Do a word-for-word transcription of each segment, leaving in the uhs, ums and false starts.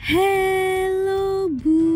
Halo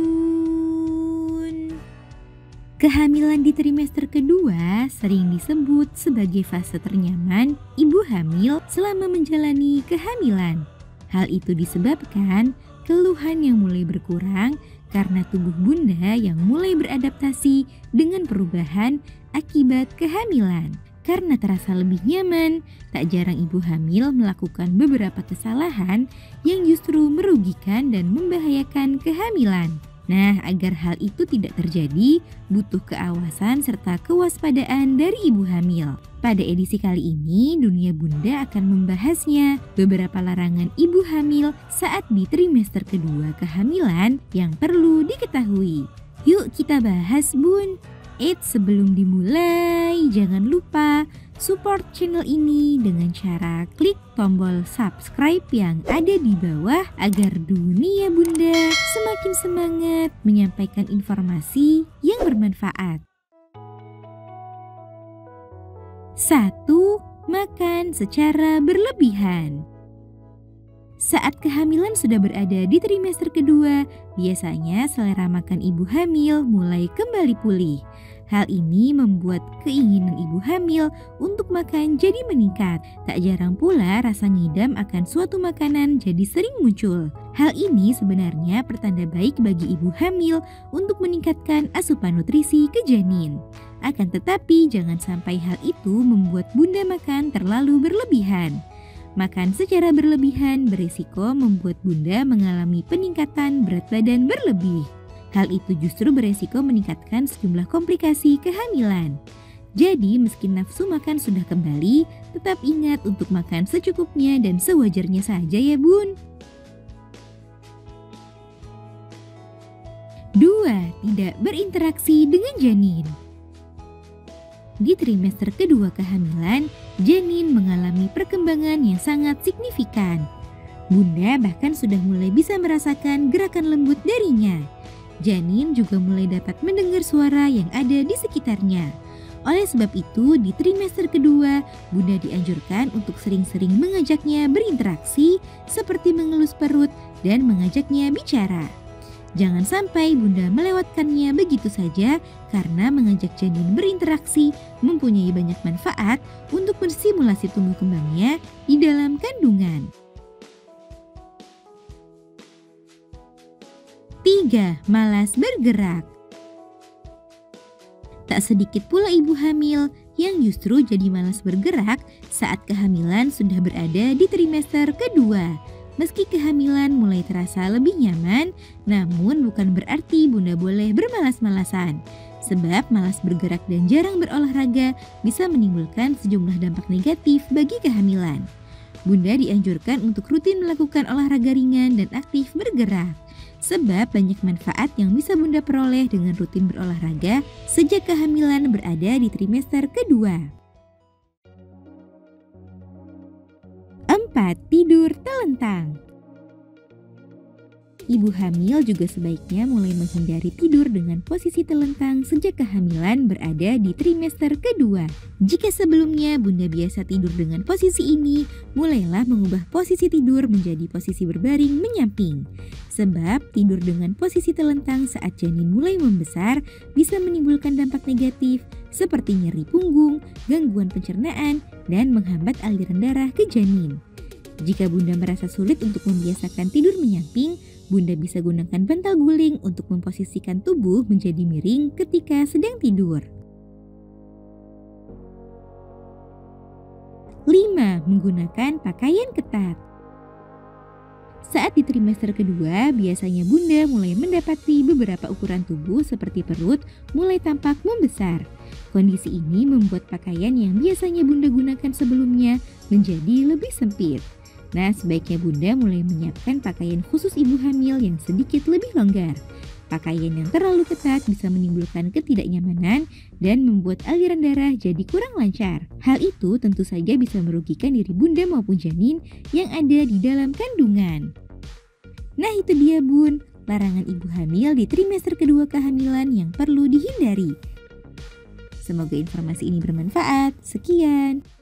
Bun. Kehamilan di trimester kedua sering disebut sebagai fase ternyaman ibu hamil selama menjalani kehamilan. Hal itu disebabkan keluhan yang mulai berkurang karena tubuh bunda yang mulai beradaptasi dengan perubahan akibat kehamilan. Karena terasa lebih nyaman, tak jarang ibu hamil melakukan beberapa kesalahan yang justru merugikan dan membahayakan kehamilan. Nah, agar hal itu tidak terjadi, butuh keawasan serta kewaspadaan dari ibu hamil. Pada edisi kali ini, Dunia Bunda akan membahasnya, beberapa larangan ibu hamil saat di trimester kedua kehamilan yang perlu diketahui. Yuk kita bahas, Bun. Eits, sebelum dimulai, jangan lupa support channel ini dengan cara klik tombol subscribe yang ada di bawah agar Dunia Bunda semakin semangat menyampaikan informasi yang bermanfaat. satu. Makan secara berlebihan. Saat kehamilan sudah berada di trimester kedua, biasanya selera makan ibu hamil mulai kembali pulih. Hal ini membuat keinginan ibu hamil untuk makan jadi meningkat. Tak jarang pula rasa ngidam akan suatu makanan jadi sering muncul. Hal ini sebenarnya pertanda baik bagi ibu hamil untuk meningkatkan asupan nutrisi ke janin. Akan tetapi jangan sampai hal itu membuat bunda makan terlalu berlebihan. Makan secara berlebihan berisiko membuat bunda mengalami peningkatan berat badan berlebih. Hal itu justru berisiko meningkatkan sejumlah komplikasi kehamilan. Jadi meski nafsu makan sudah kembali, tetap ingat untuk makan secukupnya dan sewajarnya saja ya Bun. dua. Tidak berinteraksi dengan janin. Di trimester kedua kehamilan, janin mengalami perkembangan yang sangat signifikan. Bunda bahkan sudah mulai bisa merasakan gerakan lembut darinya. Janin juga mulai dapat mendengar suara yang ada di sekitarnya. Oleh sebab itu, di trimester kedua, Bunda dianjurkan untuk sering-sering mengajaknya berinteraksi seperti mengelus perut dan mengajaknya bicara. Jangan sampai Bunda melewatkannya begitu saja karena mengajak janin berinteraksi mempunyai banyak manfaat untuk mensimulasi tumbuh kembangnya di dalam kandungan. tiga. Malas bergerak. Tak sedikit pula ibu hamil yang justru jadi malas bergerak saat kehamilan sudah berada di trimester kedua. Meski kehamilan mulai terasa lebih nyaman, namun bukan berarti Bunda boleh bermalas-malasan. Sebab malas bergerak dan jarang berolahraga bisa menimbulkan sejumlah dampak negatif bagi kehamilan. Bunda dianjurkan untuk rutin melakukan olahraga ringan dan aktif bergerak. Sebab banyak manfaat yang bisa Bunda peroleh dengan rutin berolahraga sejak kehamilan berada di trimester kedua. empat. Tidur telentang. Ibu hamil juga sebaiknya mulai menghindari tidur dengan posisi telentang sejak kehamilan berada di trimester kedua. Jika sebelumnya Bunda biasa tidur dengan posisi ini, mulailah mengubah posisi tidur menjadi posisi berbaring menyamping. Sebab tidur dengan posisi telentang saat janin mulai membesar bisa menimbulkan dampak negatif seperti nyeri punggung, gangguan pencernaan, dan menghambat aliran darah ke janin. Jika Bunda merasa sulit untuk membiasakan tidur menyamping, Bunda bisa gunakan bantal guling untuk memposisikan tubuh menjadi miring ketika sedang tidur. lima. Menggunakan pakaian ketat. Saat di trimester kedua, biasanya Bunda mulai mendapati beberapa ukuran tubuh seperti perut mulai tampak membesar. Kondisi ini membuat pakaian yang biasanya Bunda gunakan sebelumnya menjadi lebih sempit. Nah, sebaiknya Bunda mulai menyiapkan pakaian khusus ibu hamil yang sedikit lebih longgar. Pakaian yang terlalu ketat bisa menimbulkan ketidaknyamanan dan membuat aliran darah jadi kurang lancar. Hal itu tentu saja bisa merugikan diri Bunda maupun janin yang ada di dalam kandungan. Nah, itu dia Bun, larangan ibu hamil di trimester kedua kehamilan yang perlu dihindari. Semoga informasi ini bermanfaat. Sekian.